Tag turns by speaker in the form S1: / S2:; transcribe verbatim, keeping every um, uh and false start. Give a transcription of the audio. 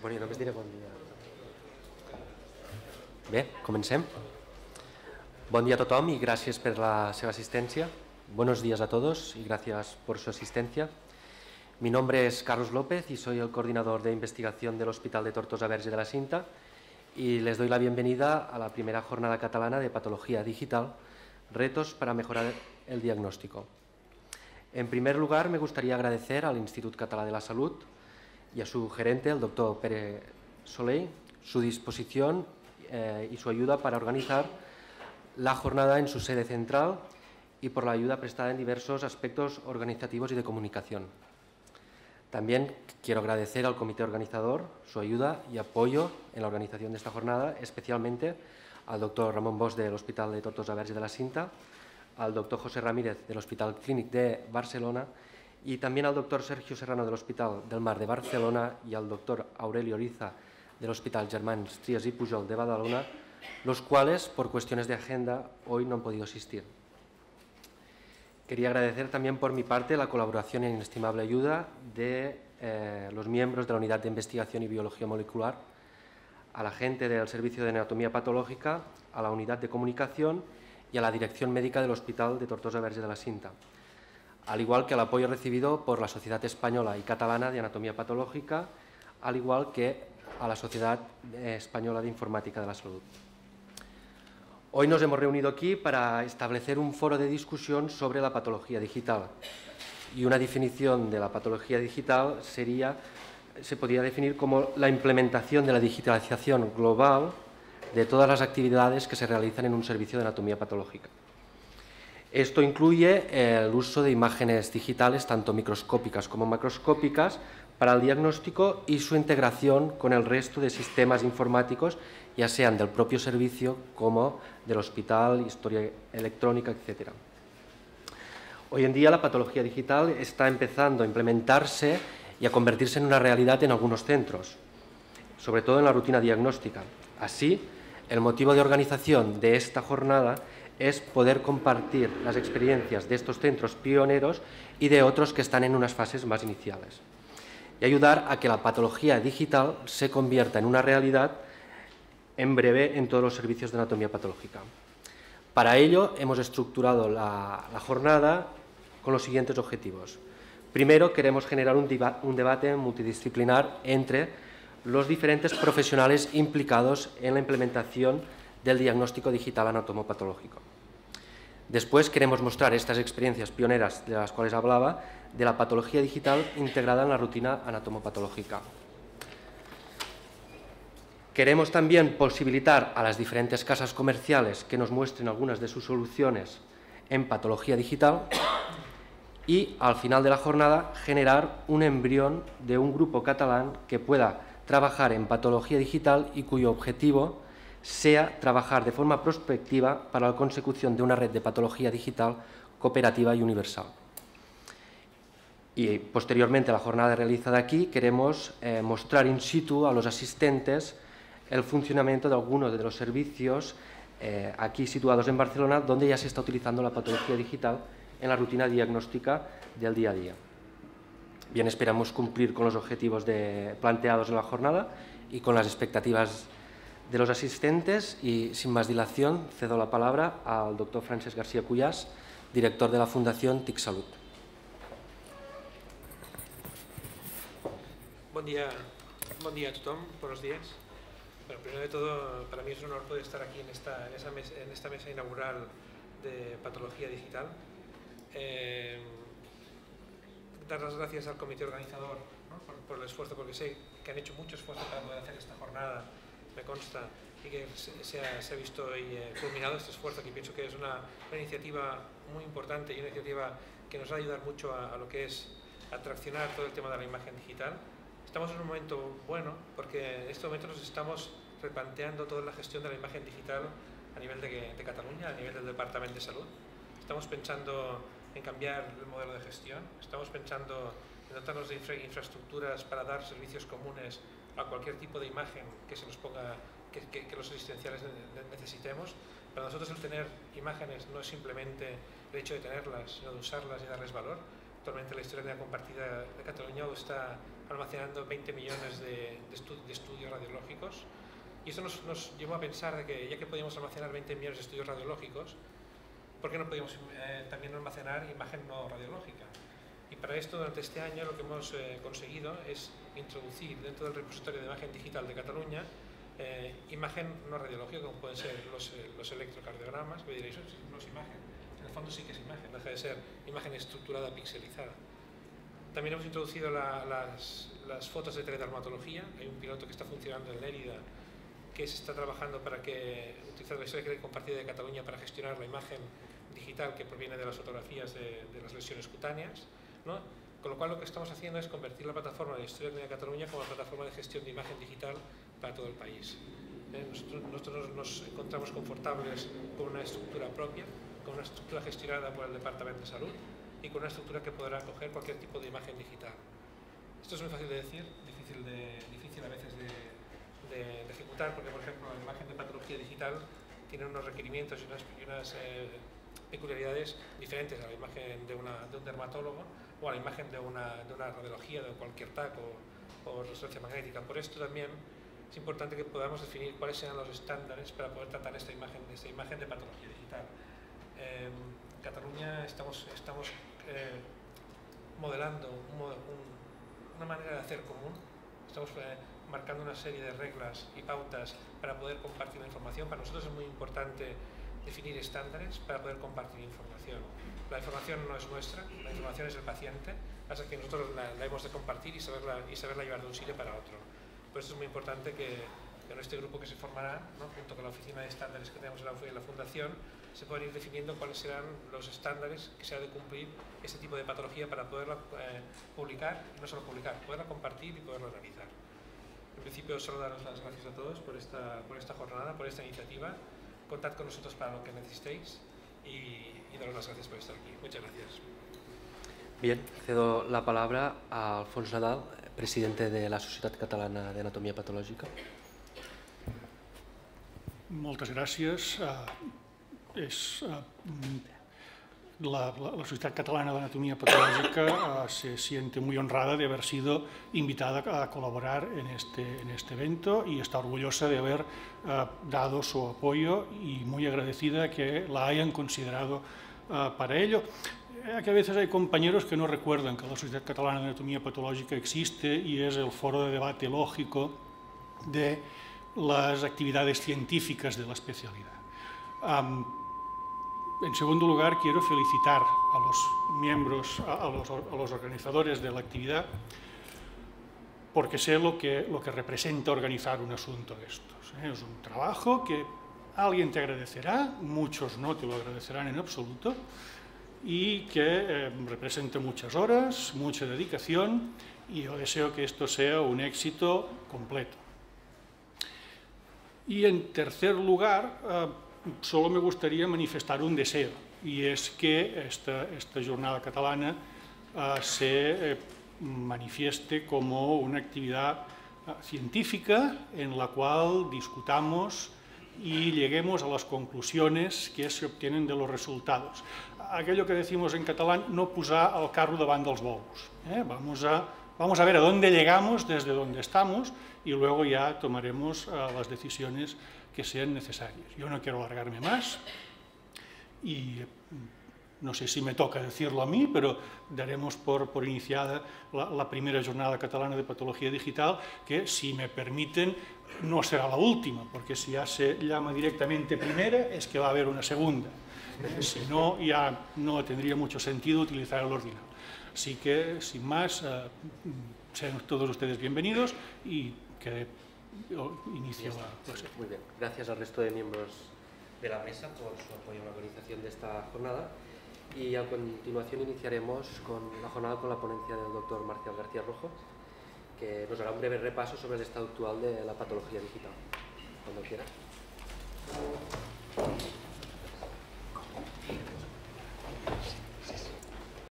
S1: Bueno, jo només diré bon dia. Bé, comencem. Bon dia a tothom y gracias por la seva asistencia. Buenos días a todos y gracias por su asistencia. Mi nombre es Carlos López y soy el coordinador de investigación del Hospital de Tortosa Verge de la Cinta y les doy la bienvenida a la primera jornada catalana de patología digital, retos para mejorar el diagnóstico. En primer lugar, me gustaría agradecer al Institut Català de la Salud y a su gerente, el doctor Pere Soleil, su disposición eh, y su ayuda para organizar la jornada en su sede central y por la ayuda prestada en diversos aspectos organizativos y de comunicación. También quiero agradecer al comité organizador su ayuda y apoyo en la organización de esta jornada, especialmente al doctor Ramon Bosch del Hospital de Tortosa Verge de la Cinta, al doctor José Ramírez del Hospital Clínic de Barcelona y también al doctor Sergio Serrano del Hospital del Mar de Barcelona y al doctor Aurelio Oriza del Hospital Germans Trias y Pujol de Badalona, los cuales, por cuestiones de agenda, hoy no han podido asistir. Quería agradecer también por mi parte la colaboración e inestimable ayuda de eh, los miembros de la Unidad de Investigación y Biología Molecular, a la gente del Servicio de Anatomía Patológica, a la Unidad de Comunicación y a la Dirección Médica del Hospital de Tortosa Verge de la Cinta, al igual que el apoyo recibido por la Sociedad Española y Catalana de Anatomía Patológica, al igual que a la Sociedad Española de Informática de la Salud. Hoy nos hemos reunido aquí para establecer un foro de discusión sobre la patología digital y una definición de la patología digital sería, se podría definir como la implementación de la digitalización global de todas las actividades que se realizan en un servicio de anatomía patológica. Esto incluye el uso de imágenes digitales, tanto microscópicas como macroscópicas, para el diagnóstico y su integración con el resto de sistemas informáticos, ya sean del propio servicio como del hospital, historia electrónica, etcétera. Hoy en día la patología digital está empezando a implementarse y a convertirse en una realidad en algunos centros, sobre todo en la rutina diagnóstica. Así, el motivo de organización de esta jornada es poder compartir las experiencias de estos centros pioneros y de otros que están en unas fases más iniciales, y ayudar a que la patología digital se convierta en una realidad en breve en todos los servicios de anatomía patológica. Para ello, hemos estructurado la, la jornada con los siguientes objetivos. Primero, queremos generar un, un debate multidisciplinar entre los diferentes profesionales implicados en la implementación del diagnóstico digital anatomopatológico. Después, queremos mostrar estas experiencias pioneras de las cuales hablaba, de la patología digital integrada en la rutina anatomopatológica. Queremos también posibilitar a las diferentes casas comerciales que nos muestren algunas de sus soluciones en patología digital y, al final de la jornada, generar un embrión de un grupo catalán que pueda trabajar en patología digital y cuyo objetivo sea trabajar de forma prospectiva para la consecución de una red de patología digital cooperativa y universal. Y posteriormente a la jornada realizada aquí, queremos eh, mostrar in situ a los asistentes el funcionamiento de algunos de los servicios eh, aquí situados en Barcelona, donde ya se está utilizando la patología digital en la rutina diagnóstica del día a día. Bien, esperamos cumplir con los objetivos de, planteados en la jornada y con las expectativas de los asistentes y, sin más dilación, cedo la palabra al doctor Francesc García Cuyàs, director de la Fundación T I C Salut.
S2: Buen día, buen día a tothom, buenos días. Bueno, primero de todo, para mí es un honor poder estar aquí en esta, en esa mesa, en esta mesa inaugural de patología digital. Eh, dar las gracias al comité organizador, ¿no? por, por el esfuerzo, porque sé que han hecho mucho esfuerzo para poder hacer esta jornada, me consta, y que se, se, ha, se ha visto y eh, culminado este esfuerzo, que pienso que es una, una iniciativa muy importante y una iniciativa que nos va a ayudar mucho a, a lo que es atraccionar todo el tema de la imagen digital. Estamos en un momento bueno porque en este momento nos estamos replanteando toda la gestión de la imagen digital a nivel de, de Cataluña, a nivel del Departamento de Salud. Estamos pensando en cambiar el modelo de gestión, estamos pensando en dotarnos de infra, infraestructuras para dar servicios comunes a cualquier tipo de imagen que se nos ponga, que, que, que los asistenciales necesitemos. Para nosotros el tener imágenes no es simplemente el hecho de tenerlas, sino de usarlas y darles valor. actualmente la historia compartida de Cataluña está almacenando veinte millones de, de, estu de estudios radiológicos, y eso nos, nos llevó a pensar de que ya que podíamos almacenar veinte millones de estudios radiológicos, ¿por qué no podíamos eh, también almacenar imagen no radiológica? Y para esto, durante este año, lo que hemos eh, conseguido es introducir dentro del repositorio de imagen digital de Cataluña eh, imagen no radiológica, como pueden ser los, eh, los electrocardiogramas. Me diréis, no es imagen. En el fondo sí que es imagen, deja de ser imagen estructurada, pixelizada. También hemos introducido la, las, las fotos de teledermatología. Hay un piloto que está funcionando en Lérida que se está trabajando para que, utilizar la historia compartida de Cataluña para gestionar la imagen digital que proviene de las fotografías de, de las lesiones cutáneas, ¿no? Con lo cual lo que estamos haciendo es convertir la plataforma de Historia Clínica de Cataluña como la plataforma de gestión de imagen digital para todo el país. ¿Eh? Nosotros, nosotros nos encontramos confortables con una estructura propia, con una estructura gestionada por el Departamento de Salud y con una estructura que podrá acoger cualquier tipo de imagen digital. Esto es muy fácil de decir, difícil, de, difícil a veces de, de, de ejecutar, porque por ejemplo la imagen de patología digital tiene unos requerimientos y unas, y unas eh, peculiaridades diferentes a la imagen de, una, de un dermatólogo o a la imagen de una, de una radiología de cualquier T A C o, o resonancia magnética. Por esto también es importante que podamos definir cuáles serán los estándares para poder tratar esta imagen, esta imagen de patología digital. Eh, en Cataluña estamos, estamos eh, modelando un, un, una manera de hacer común, estamos eh, marcando una serie de reglas y pautas para poder compartir la información. Para nosotros es muy importante definir estándares para poder compartir información. La información no es nuestra, la información es del paciente, así que nosotros la, la hemos de compartir y saberla, y saberla llevar de un sitio para otro. Por eso es muy importante que, que en este grupo que se formará, ¿no?, junto con la oficina de estándares que tenemos en la, en la Fundación, se puedan ir definiendo cuáles serán los estándares que se ha de cumplir este tipo de patología para poderla eh, publicar, y no solo publicar, poderla compartir y poderla realizar. En principio, solo daros las gracias a todos por esta, por esta jornada, por esta iniciativa. Contad con nosotros para lo que necesitéis y, y daros las gracias por estar aquí. Muchas gracias.
S1: Bien, cedo la palabra a Alfons Nadal, presidente de la Societat Catalana d'Anatomia Patològica.
S3: Moltes gràcies. Uh, és, uh, la, la, la Sociedad Catalana de Anatomía Patológica uh, se siente muy honrada de haber sido invitada a colaborar en este, en este evento y está orgullosa de haber uh, dado su apoyo y muy agradecida que la hayan considerado uh, para ello. Eh, que a veces hay compañeros que no recuerdan que la Sociedad Catalana de Anatomía Patológica existe y es el foro de debate lógico de las actividades científicas de la especialidad. Um, En segundo lugar, quiero felicitar a los miembros, a los, a los organizadores de la actividad, porque sé lo que, lo que representa organizar un asunto de estos. ¿eh? Es un trabajo que alguien te agradecerá, muchos no te lo agradecerán en absoluto, y que eh, representa muchas horas, mucha dedicación, y yo deseo que esto sea un éxito completo. Y en tercer lugar, eh, solo me gustaría manifestar un deseo, y es que esta, esta jornada catalana uh, se eh, manifieste como una actividad uh, científica en la cual discutamos y lleguemos a las conclusiones que se obtienen de los resultados. Aquello que decimos en catalán, no posar el carro davant dels bous. ¿eh? Vamos a, vamos a ver a dónde llegamos desde donde estamos y luego ya tomaremos uh, las decisiones que sean necesarias. Yo no quiero alargarme más y no sé si me toca decirlo a mí, pero daremos por, por iniciada la, la primera jornada catalana de patología digital, que si me permiten no será la última, porque si ya se llama directamente primera es que va a haber una segunda. Eh, si no, ya no tendría mucho sentido utilizar el ordinal. Así que, sin más, eh, sean todos ustedes bienvenidos y que Yo inicio la clase.
S1: Muy bien, gracias al resto de miembros de la mesa por su apoyo en la organización de esta jornada y a continuación iniciaremos con la jornada con la ponencia del doctor Marcial García Rojo, que nos hará un breve repaso sobre el estado actual de la patología digital. Cuando quiera.